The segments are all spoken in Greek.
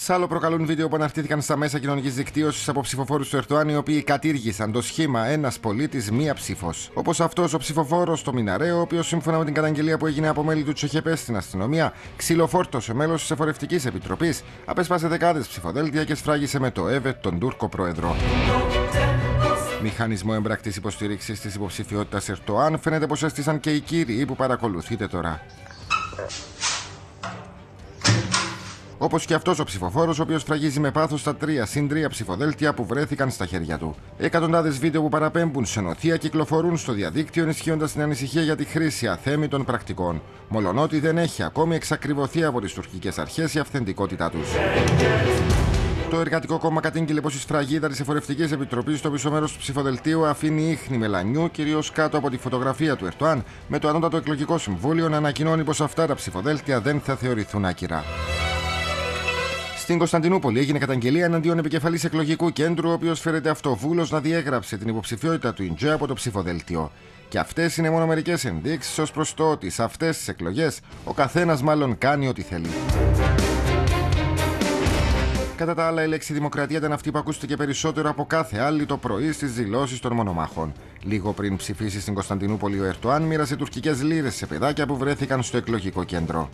Σάλο προκαλούν βίντεο που αναρτήθηκαν στα μέσα κοινωνικής δικτύωσης από ψηφοφόρους του Ερντοάν, οι οποίοι κατήργησαν το σχήμα ένας πολίτης, μία ψήφος. Όπως αυτός ο ψηφοφόρος στο Μιναρέο, ο οποίος σύμφωνα με την καταγγελία που έγινε από μέλη του Τσοχεπέ στην αστυνομία, ξυλοφόρτωσε μέλος της Εφορευτικής Επιτροπής, απέσπασε δεκάδες ψηφοδέλτια και σφράγισε με το ΕΒΕ τον Τούρκο πρόεδρο. Μηχανισμό έμπρακτης υποστήριξης της υποψηφιότητας Ερντοάν φαίνεται πως έστησαν και οι κύριοι που παρακολουθείτε τώρα. Όπως και αυτός ο ψηφοφόρος, ο οποίος σφραγίζει με πάθος τα 3 ψηφοδέλτια που βρέθηκαν στα χέρια του. Εκατοντάδες βίντεο που παραπέμπουν σε νοθεία κυκλοφορούν στο διαδίκτυο, ενισχύοντας την ανησυχία για τη χρήση αθέμητων πρακτικών. Μολονότι δεν έχει ακόμη εξακριβωθεί από τις τουρκικές αρχές η αυθεντικότητά τους. Το Εργατικό Κόμμα κατήγγειλε πως η σφραγίδα της Εφορευτικής Επιτροπής στο πίσω μέρος του ψηφοδελτίου αφήνει ίχνη μελανιού, κυρίως κάτω από τη φωτογραφία του Ερντοάν, με το Ανώτατο Εκλογικό Συμβούλιο να ανακοινώνει πως αυτά τα ψηφοδέλτια δεν θα θεωρηθούν άκυρα. Στην Κωνσταντινούπολη έγινε καταγγελία εναντίον επικεφαλής εκλογικού κέντρου, ο οποίος φέρεται αυτοβούλος να διέγραψε την υποψηφιότητα του Ιντζέ από το ψηφοδέλτιο. Και αυτές είναι μόνο μερικές ενδείξεις ως προς το ότι σε αυτές τις εκλογές ο καθένας μάλλον κάνει ό,τι θέλει. Κατά τα άλλα, η λέξη δημοκρατία ήταν αυτή που ακούστηκε περισσότερο από κάθε άλλη το πρωί στις δηλώσεις των μονομάχων. Λίγο πριν ψηφίσει στην Κωνσταντινούπολη, ο Ερντοάν μοίρασε τουρκικές λίρες σε παιδάκια που βρέθηκαν στο εκλογικό κέντρο.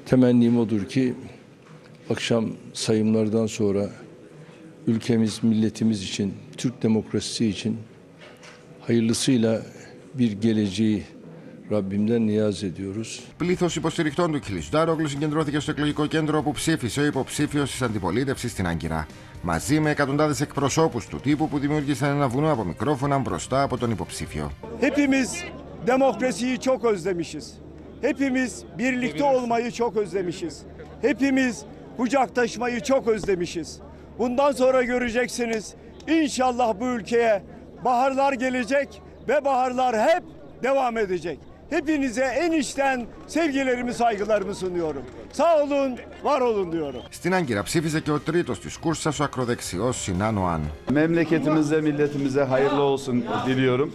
Akşam sayımlardan sonra ülkemiz, milletimiz için, Türk demokrasisi için hayırlısıyla bir geleceği Rabbimden niyaz ediyoruz. Πλήθος υποστηριχτών του Κιλισντάρογλου συγκεντρώθηκε στο εκλογικό κέντρο όπου ψήφισε ο υποψήφιος της αντιπολίτευσης στην Άγκυρα. Μαζί με εκατοντάδες εκπροσώπους του τύπου που δημιούργησαν ένα βουνό από μικρόφωνα μπροστά από τον υποψήφιο. Hepimiz demokrasiyi çok özlemişiz. Hepimiz birlikte olmayı çok özlemişiz. Hepimiz kucaklaşmayı çok özlemişiz. Bundan sonra göreceksiniz. İnşallah bu ülkeye baharlar gelecek ve baharlar hep devam edecek. Hepinize en içten sevgilerimi, saygılarımı sunuyorum. Sağ olun, var olun diyorum. Στην Άγκυρα ψήφιζε και ο τρίτος της κούρσας, ο ακροδεξιός Sinan Oğan. Memleketimize, milletimize hayırlı olsun diliyorum.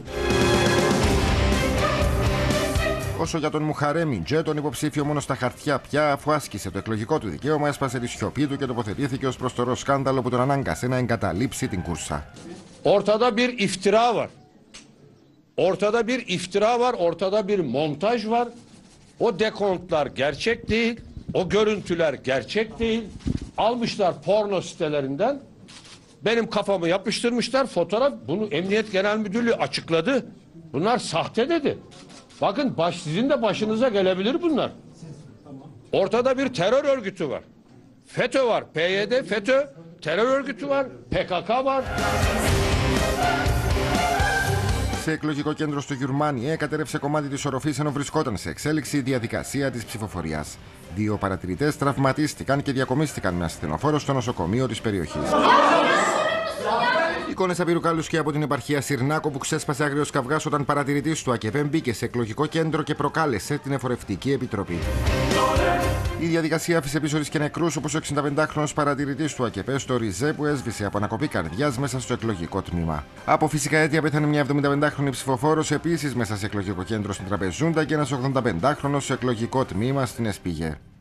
Όσο για τον Μουχαρέμ Ιντζέ, τον υποψήφιο μόνο στα χαρτιά πια, αφού άσκησε το εκλογικό του δικαίωμα, έσπασε τη σιωπή του και τοποθετήθηκε ως προς το σκάνδαλο που τον ανάγκασε να εγκαταλείψει την κούρσα. Ortada bir iftira var. Ortada bir iftira var, ortada bir montaj var. O dekontlar gerçek değil, o görüntüler gerçek değil. Almışlar porno sitelerinden, benim kafamı yapıştırmışlar, fotoğraf, bunu Emniyet Genel Müdürlüğü açıkladı. Bunlar sahte dedi. Bakın sizin de başınıza gelebilir bunlar. Ortada bir terör örgütü var. FETÖ var, PYD, FETÖ, terör örgütü var, PKK var. Σε εκλογικό κέντρο στο Γιουρμάνι κατέρευσε κομμάτι της οροφής ενώ βρισκόταν σε εξέλιξη η διαδικασία της ψηφοφορίας. 2 παρατηρητές τραυματίστηκαν και διακομίστηκαν με ασθενοφόρο στο νοσοκομείο της περιοχής. Εικόνες απειρουκάλους και από την επαρχία Σιρνάκο που ξέσπασε άγριος καυγάς όταν παρατηρητής του ΑΚΕΠ μπήκε σε εκλογικό κέντρο και προκάλεσε την Εφορευτική Επιτροπή. Η διαδικασία άφησε πίσω της και νεκρούς, όπως ο 65χρονος παρατηρητής του ΑΚΕΠ στο Ριζέ που έσβησε από ανακοπή καρδιάς μέσα στο εκλογικό τμήμα. Από φυσικά αίτια πέθανε μια 75χρονη ψηφοφόρος επίσης μέσα σε εκλογικό κέντρο στην Τραπεζούντα και ένας 85χρονος σε εκλογικό τμήμα στην Εσπίγε.